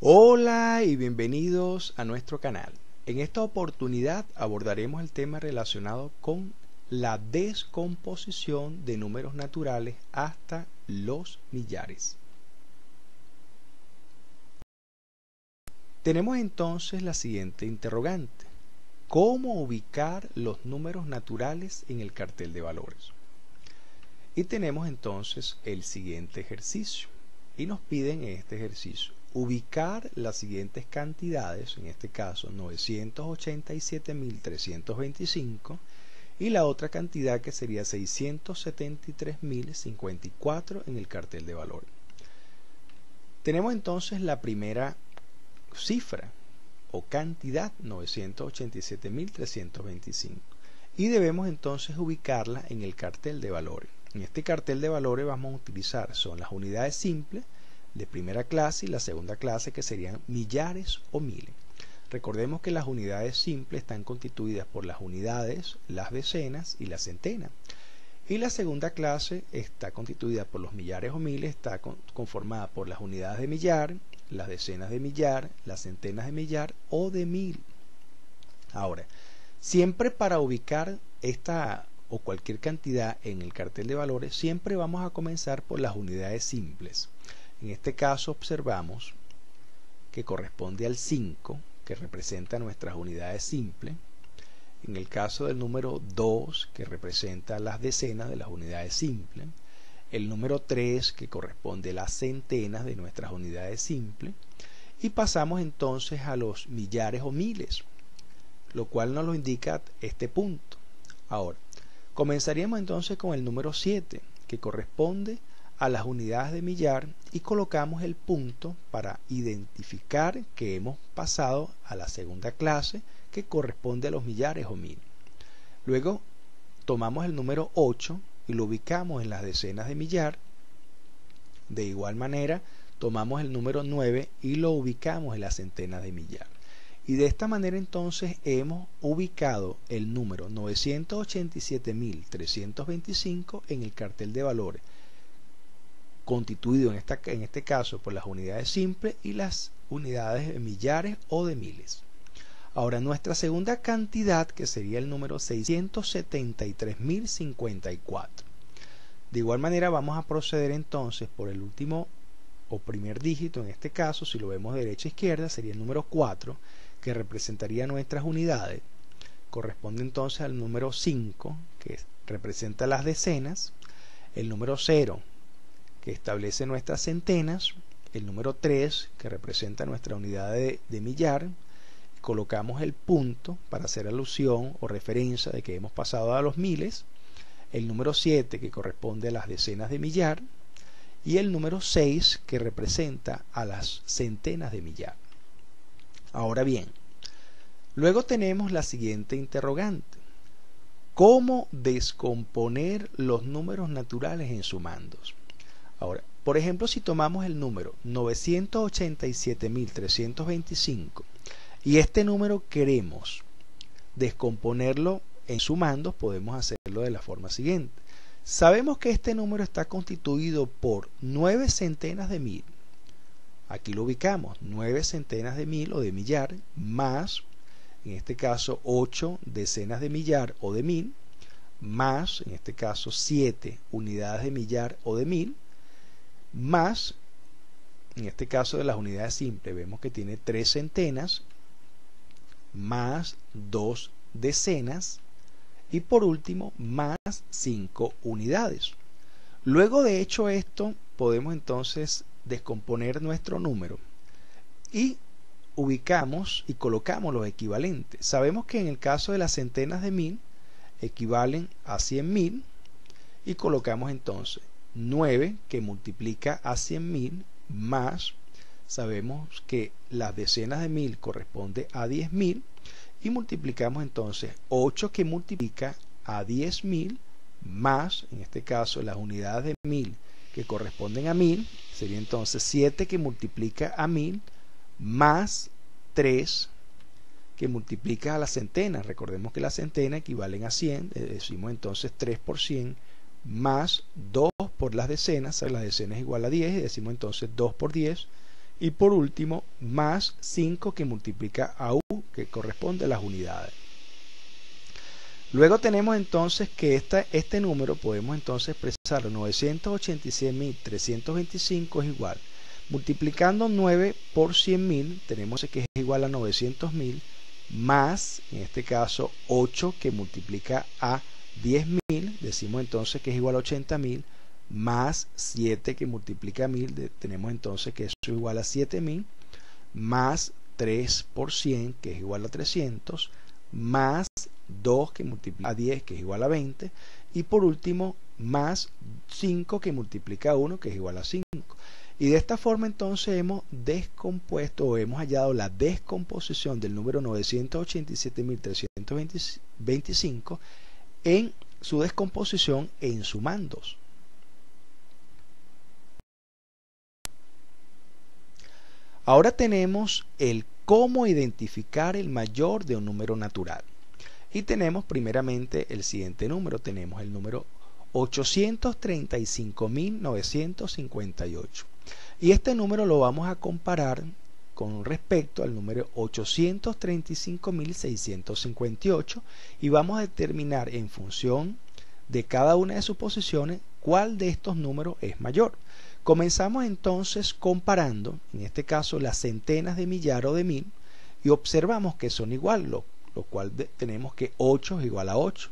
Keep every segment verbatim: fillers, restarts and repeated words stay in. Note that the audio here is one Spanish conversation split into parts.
Hola y bienvenidos a nuestro canal. En esta oportunidad abordaremos el tema relacionado con la descomposición de números naturales hasta los millares. Tenemos entonces la siguiente interrogante: ¿cómo ubicar los números naturales en el cartel de valores? Y tenemos entonces el siguiente ejercicio, y nos piden en este ejercicio ubicar las siguientes cantidades, en este caso novecientos ochenta y siete mil trescientos veinticinco y la otra cantidad que sería seiscientos setenta y tres mil cincuenta y cuatro en el cartel de valores. Tenemos entonces la primera cifra o cantidad, novecientos ochenta y siete mil trescientos veinticinco, y debemos entonces ubicarla en el cartel de valores. En este cartel de valores vamos a utilizar son las unidades simples de primera clase y la segunda clase, que serían millares o miles. Recordemos que las unidades simples están constituidas por las unidades, las decenas y las centenas, y la segunda clase está constituida por los millares o miles, está conformada por las unidades de millar, las decenas de millar, las centenas de millar o de mil. Ahora, siempre para ubicar esta o cualquier cantidad en el cartel de valores, siempre vamos a comenzar por las unidades simples. En este caso observamos que corresponde al cinco, que representa nuestras unidades simples. En el caso del número dos, que representa las decenas de las unidades simples. El número tres, que corresponde a las centenas de nuestras unidades simples. Y pasamos entonces a los millares o miles, lo cual nos lo indica este punto. Ahora, comenzaríamos entonces con el número siete, que corresponde a las unidades de millar, y colocamos el punto para identificar que hemos pasado a la segunda clase, que corresponde a los millares o mil. Luego tomamos el número ocho y lo ubicamos en las decenas de millar. De igual manera tomamos el número nueve y lo ubicamos en las centenas de millar. Y de esta manera entonces hemos ubicado el número novecientos ochenta y siete mil trescientos veinticinco en el cartel de valores, constituido en, esta, en este caso por las unidades simples y las unidades de millares o de miles. Ahora, nuestra segunda cantidad, que sería el número seiscientos setenta y tres mil cincuenta y cuatro. De igual manera vamos a proceder entonces por el último o primer dígito, en este caso, si lo vemos de derecha a izquierda, sería el número cuatro, que representaría nuestras unidades. Corresponde entonces al número cinco, que representa las decenas, el número cero, que establece nuestras centenas, el número tres, que representa nuestra unidad de, de millar. Colocamos el punto para hacer alusión o referencia de que hemos pasado a los miles, el número siete, que corresponde a las decenas de millar, y el número seis, que representa a las centenas de millar. Ahora bien, luego tenemos la siguiente interrogante: ¿cómo descomponer los números naturales en sumandos? Ahora, por ejemplo, si tomamos el número novecientos ochenta y siete mil trescientos veinticinco y este número queremos descomponerlo en sumandos, podemos hacerlo de la forma siguiente. Sabemos que este número está constituido por nueve centenas de mil. Aquí lo ubicamos, nueve centenas de mil o de millar, más, en este caso, ocho decenas de millar o de mil, más, en este caso, siete unidades de millar o de mil, más, en este caso de las unidades simples, vemos que tiene tres centenas, más dos decenas, y por último, más cinco unidades. Luego de hecho esto, podemos entonces descomponer nuestro número y ubicamos y colocamos los equivalentes. Sabemos que en el caso de las centenas de mil equivalen a cien mil, y colocamos entonces nueve, que multiplica a cien mil, más, sabemos que las decenas de mil corresponde a diez mil, y multiplicamos entonces ocho, que multiplica a diez mil, más, en este caso, las unidades de mil, que corresponden a mil, sería entonces siete, que multiplica a mil, más tres, que multiplica a las centenas. Recordemos que las centenas equivalen a cien, decimos entonces tres por cien, más dos por las decenas, las decenas igual a diez, y decimos entonces dos por diez, Y por último, más cinco que multiplica a U, que corresponde a las unidades. Luego tenemos entonces que esta, este número podemos entonces expresarlo. novecientos ochenta y seis mil trescientos veinticinco es igual. Multiplicando nueve por cien mil, tenemos que es igual a novecientos mil, más, en este caso, ocho que multiplica a diez mil, decimos entonces que es igual a ochenta mil, más siete que multiplica a mil, de, tenemos entonces que eso es igual a siete mil, más tres por cien, que es igual a trescientos, más dos que multiplica a diez, que es igual a veinte, y por último, más cinco que multiplica a uno, que es igual a cinco. Y de esta forma entonces hemos descompuesto o hemos hallado la descomposición del número novecientos ochenta y siete mil trescientos veinticinco en su descomposición en sumandos. Ahora tenemos el cómo identificar el mayor de un número natural. Y tenemos primeramente el siguiente número. Tenemos el número ochocientos treinta y cinco mil novecientos cincuenta y ocho. Y este número lo vamos a comparar con respecto al número ochocientos treinta y cinco mil seiscientos cincuenta y ocho y vamos a determinar en función de cada una de sus posiciones cuál de estos números es mayor. Comenzamos entonces comparando, en este caso, las centenas de millar o de mil y observamos que son igual, lo, lo cual de, tenemos que ocho es igual a ocho.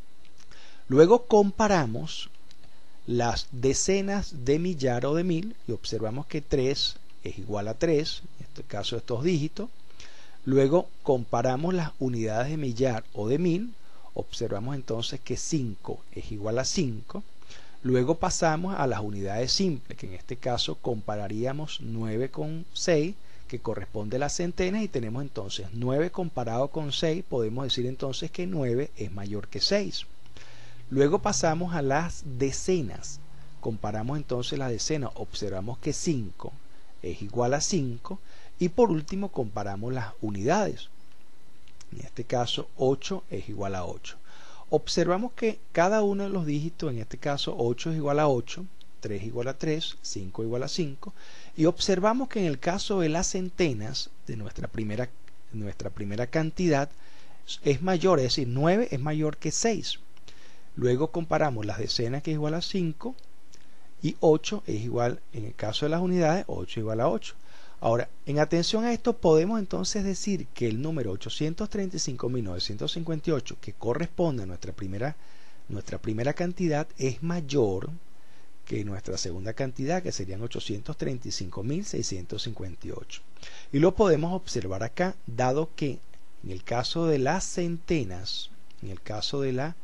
Luego comparamos las decenas de millar o de mil y observamos que tres es igual a tres, en este caso estos dígitos. Luego comparamos las unidades de millar o de mil, observamos entonces que cinco es igual a cinco. Luego pasamos a las unidades simples, que en este caso compararíamos nueve con seis, que corresponde a las centenas, y tenemos entonces nueve comparado con seis, podemos decir entonces que nueve es mayor que seis. Luego pasamos a las decenas, comparamos entonces las decenas, observamos que cinco es igual a cinco, y por último comparamos las unidades, en este caso ocho es igual a ocho. Observamos que cada uno de los dígitos, en este caso ocho es igual a ocho, tres igual a tres, cinco igual a cinco, y observamos que en el caso de las centenas, de nuestra primera, nuestra primera cantidad, es mayor, es decir, nueve es mayor que seis. Luego comparamos las decenas, que es igual a cinco, y ocho es igual, en el caso de las unidades, ocho es igual a ocho. Ahora, en atención a esto, podemos entonces decir que el número ochocientos treinta y cinco mil novecientos cincuenta y ocho, que corresponde a nuestra primera, nuestra primera cantidad, es mayor que nuestra segunda cantidad, que serían ochocientos treinta y cinco mil seiscientos cincuenta y ocho. Y lo podemos observar acá, dado que en el caso de las centenas, en el caso de la,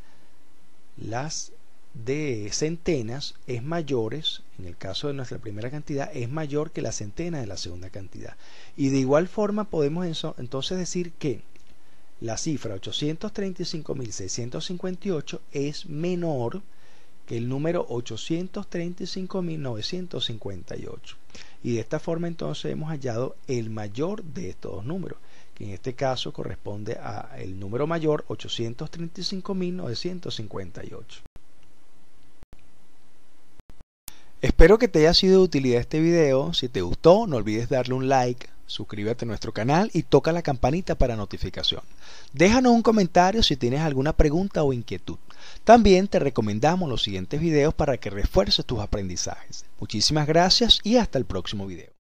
las de centenas es mayores, en el caso de nuestra primera cantidad, es mayor que la centena de la segunda cantidad. Y de igual forma podemos entonces decir que la cifra ochocientos treinta y cinco mil seiscientos cincuenta y ocho es menor que el número ochocientos treinta y cinco mil novecientos cincuenta y ocho. Y de esta forma entonces hemos hallado el mayor de estos dos números, que en este caso corresponde al número mayor ochocientos treinta y cinco mil novecientos cincuenta y ocho. Espero que te haya sido de utilidad este video. Si te gustó, no olvides darle un like, suscríbete a nuestro canal y toca la campanita para notificación. Déjanos un comentario si tienes alguna pregunta o inquietud. También te recomendamos los siguientes videos para que refuerces tus aprendizajes. Muchísimas gracias y hasta el próximo video.